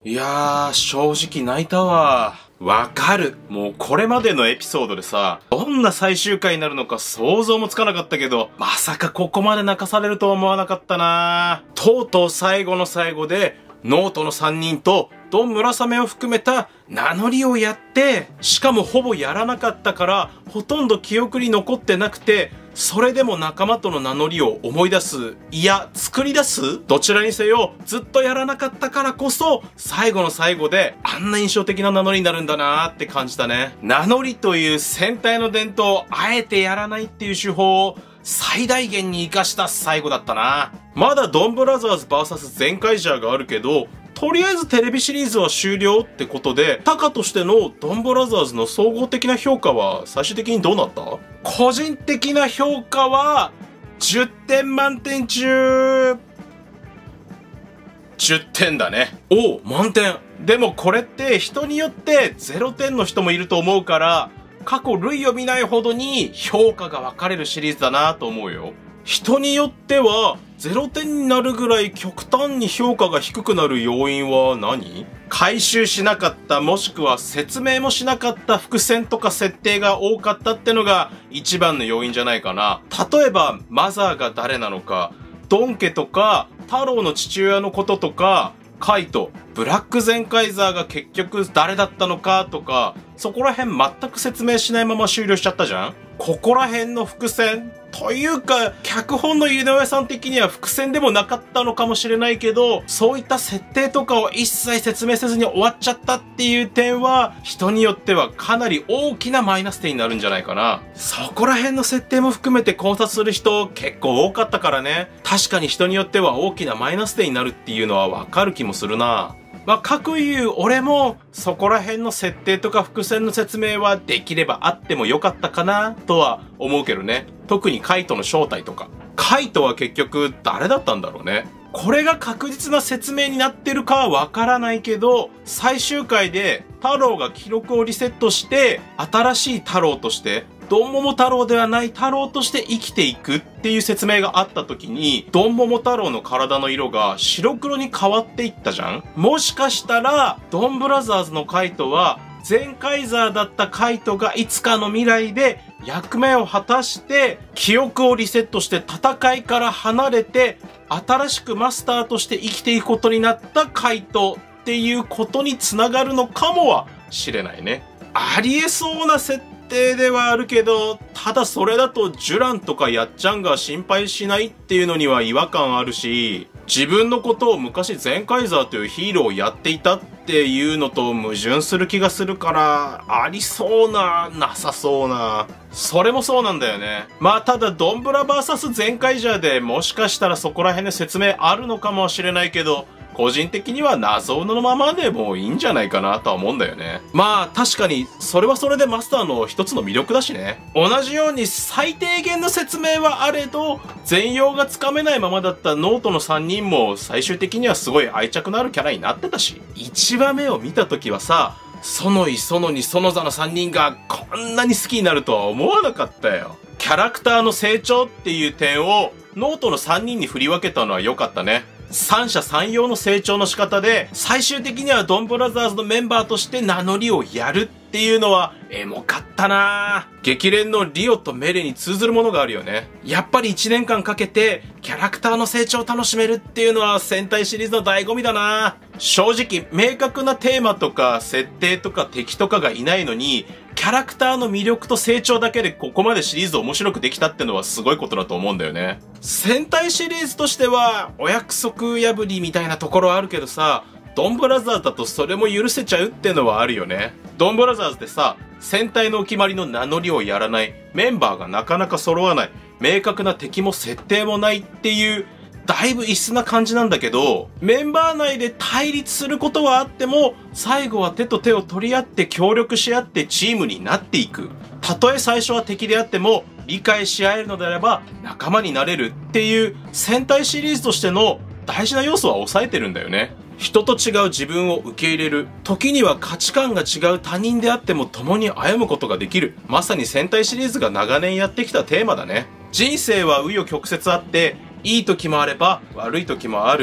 いやー、正直泣いたわ。わかる。もうこれまでのエピソードでさ、どんな最終回になるのか想像もつかなかったけど、まさかここまで泣かされるとは思わなかったな。とうとう最後の最後で、ノートの3人とドン村雨を含めた名乗りをやって、しかもほぼやらなかったから、ほとんど記憶に残ってなくて、それでも仲間との名乗りを思い出す、いや、作り出す、どちらにせよ、ずっとやらなかったからこそ、最後の最後で、あんな印象的な名乗りになるんだなーって感じたね。名乗りという戦隊の伝統をあえてやらないっていう手法を、最大限に活かした最後だったな。まだドンブラザーズ VS ゼンカイジャーがあるけど、とりあえずテレビシリーズは終了ってことで、タカとしてのドンブラザーズの総合的な評価は最終的にどうなった？個人的な評価は、10点満点中、10点だね。おう、満点。でもこれって人によって0点の人もいると思うから、過去類を見ないほどに評価が分かれるシリーズだなと思うよ。人によっては0点になるぐらい極端に評価が低くなる要因は何？回収しなかった、もしくは説明もしなかった伏線とか設定が多かったってのが一番の要因じゃないかな。例えばマザーが誰なのか、ドン家とか太郎の父親のこととか、カイト、ブラックゼンカイザーが結局誰だったのかとか、そこら辺全く説明しないまま終了しちゃったじゃん。ここら辺の伏線というか、脚本の井上さん的には伏線でもなかったのかもしれないけど、そういった設定とかを一切説明せずに終わっちゃったっていう点は、人によってはかなり大きなマイナス点になるんじゃないかな。そこら辺の設定も含めて考察する人結構多かったからね。確かに人によっては大きなマイナス点になるっていうのはわかる気もするな。まあ、かくいう俺も、そこら辺の設定とか伏線の説明はできればあってもよかったかな、とは思うけどね。特にカイトの正体とか。カイトは結局誰だったんだろうね。これが確実な説明になってるかはわからないけど、最終回で太郎が記録をリセットして、新しい太郎として、ドンモモ太郎ではない太郎として生きていくっていう説明があった時に、ドンモモ太郎の体の色が白黒に変わっていったじゃん。もしかしたら、ドンブラザーズのカイトは、ゼンカイザーだったカイトがいつかの未来で役目を果たして、記憶をリセットして戦いから離れて、新しくマスターとして生きていくことになったカイトっていうことにつながるのかもはしれないね。ありえそうな設定ではあるけど、ただそれだとジュランとかやっちゃんが心配しないっていうのには違和感あるし、自分のことを昔ゼンカイザーというヒーローをやっていたっていうのと矛盾する気がするから、ありそうな、なさそうな。それもそうなんだよね。まあただドンブラ VS ゼンカイジャーでもしかしたらそこら辺で説明あるのかもしれないけど、個人的には謎のままでもいいんじゃないかなとは思うんだよね。まあ確かにそれはそれでマスターの一つの魅力だしね。同じように最低限の説明はあれど、全容がつかめないままだったノートの3人も最終的にはすごい愛着のあるキャラになってたし。1話目を見た時はさ、園井、園に、園座の3人がこんなに好きになるとは思わなかったよ。キャラクターの成長っていう点をノートの3人に振り分けたのは良かったね。三者三様の成長の仕方で、最終的にはドンブラザーズのメンバーとして名乗りをやるっていうのは、エモかったなぁ。激連のリオとメレに通ずるものがあるよね。やっぱり1年間かけて、キャラクターの成長を楽しめるっていうのは戦隊シリーズの醍醐味だなぁ。正直、明確なテーマとか、設定とか敵とかがいないのに、キャラクターの魅力と成長だけでここまでシリーズ面白くできたってのはすごいことだと思うんだよね。戦隊シリーズとしては、お約束破りみたいなところはあるけどさ、ドンブラザーズだとそれも許せちゃうってのはあるよね。ドンブラザーズでさ、戦隊のお決まりの名乗りをやらない、メンバーがなかなか揃わない、明確な敵も設定もないっていう、だいぶ異質な感じなんだけど、メンバー内で対立することはあっても、最後は手と手を取り合って協力し合ってチームになっていく。たとえ最初は敵であっても、理解し合えるのであれば仲間になれるっていう戦隊シリーズとしての大事な要素は抑えてるんだよね。人と違う自分を受け入れる。時には価値観が違う他人であっても共に歩むことができる。まさに戦隊シリーズが長年やってきたテーマだね。人生は紆余曲折あって、いい時もあれば悪い時もある。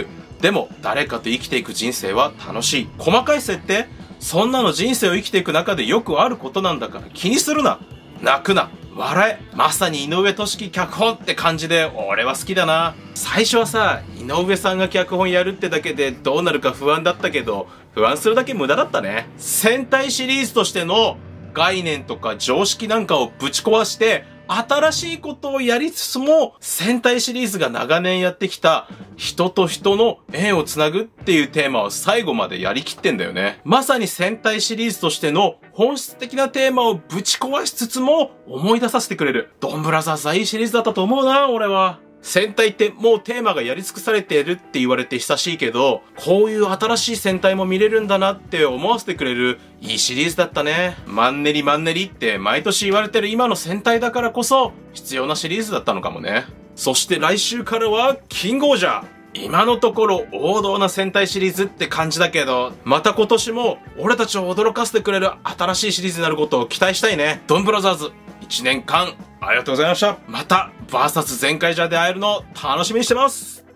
でも、誰かと生きていく人生は楽しい。細かい設定？そんなの人生を生きていく中でよくあることなんだから気にするな。泣くな。笑え。まさに井上俊樹脚本って感じで俺は好きだな。最初はさ、井上さんが脚本やるってだけでどうなるか不安だったけど、不安するだけ無駄だったね。戦隊シリーズとしての概念とか常識なんかをぶち壊して、新しいことをやりつつも、戦隊シリーズが長年やってきた人と人の縁をつなぐっていうテーマを最後までやりきってんだよね。まさに戦隊シリーズとしての本質的なテーマをぶち壊しつつも思い出させてくれる。ドンブラザーズはいいシリーズだったと思うな、俺は。戦隊ってもうテーマがやり尽くされているって言われて久しいけど、こういう新しい戦隊も見れるんだなって思わせてくれるいいシリーズだったね。マンネリマンネリって毎年言われてる今の戦隊だからこそ必要なシリーズだったのかもね。そして来週からはキングオージャー。今のところ王道な戦隊シリーズって感じだけど、また今年も俺たちを驚かせてくれる新しいシリーズになることを期待したいね。ドンブラザーズ1年間ありがとうございました。またバーサス全開じゃで会えるの楽しみにしてます。